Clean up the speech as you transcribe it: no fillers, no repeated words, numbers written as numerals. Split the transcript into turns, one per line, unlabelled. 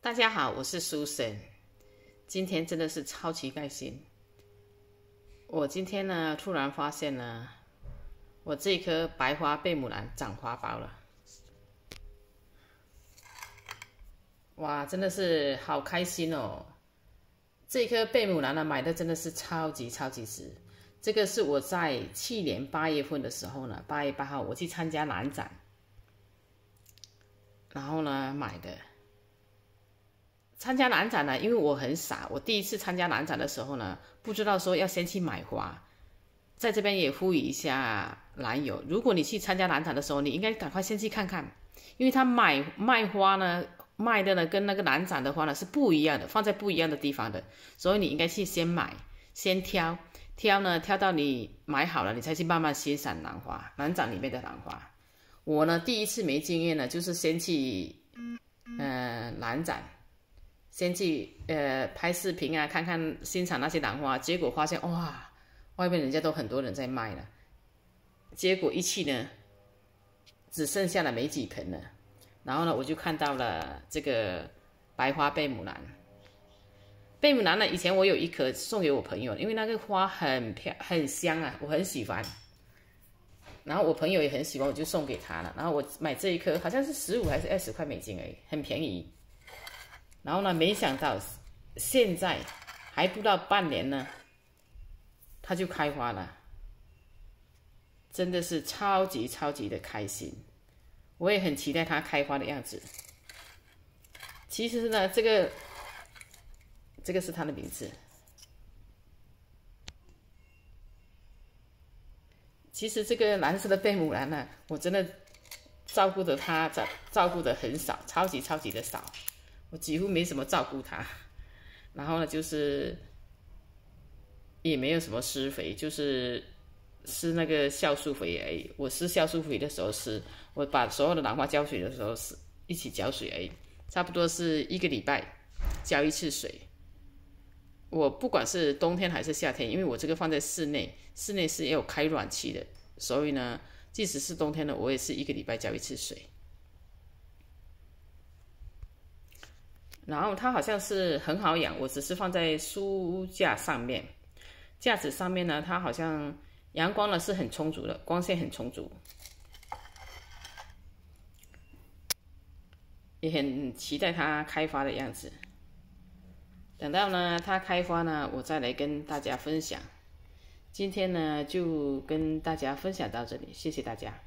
大家好，我是苏神。今天真的是超级开心。我今天呢，突然发现呢，我这棵白花贝母兰长花苞了。哇，真的是好开心哦！这棵贝母兰呢，买的真的是超级值。这个是我在去年8月份的时候呢，8月8号我去参加兰展，然后呢买的。参加兰展呢，因为我很傻，我第一次参加兰展的时候呢，不知道说要先去买花。在这边也呼吁一下兰友，如果你去参加兰展的时候，你应该赶快先去看看，因为他卖花呢，卖的呢跟那个兰展的花呢是不一样的，放在不一样的地方的，所以你应该去先买，先挑到你买好了，你才去慢慢欣赏兰花，兰展里面的兰花。我呢第一次没经验呢，就是先去兰展。先去拍视频啊，看看欣赏那些兰花，结果发现哇，外面人家都很多人在卖了，结果一去呢，只剩下了没几盆了。然后呢，我就看到了这个白花贝母兰。贝母兰呢，以前我有一颗送给我朋友，因为那个花很香啊，我很喜欢。然后我朋友也很喜欢，我就送给他了。然后我买这一颗好像是15还是20块美金而已，很便宜。然后呢，没想到现在还不到半年呢，它就开花了，真的是超级的开心。我也很期待它开花的样子。其实呢，这个是它的名字。其实这个蓝色的贝母兰呢，我真的照顾的它，照顾的很少，超级的少。我几乎没什么照顾它，然后呢，就是也没有什么施肥，就是施那个酵素肥而已。我施酵素肥的时候我把所有的兰花浇水的时候是一起浇水而已，差不多是1个礼拜浇一次水。我不管是冬天还是夏天，因为我这个放在室内，室内是也有开暖气的，所以呢，即使是冬天呢，我也是1个礼拜浇一次水。然后它好像是很好养，我只是放在书架上面，架子上面呢，它好像阳光呢是很充足的，光线很充足，也很期待它开花的样子。等到呢它开花呢，我再来跟大家分享。今天呢就跟大家分享到这里，谢谢大家。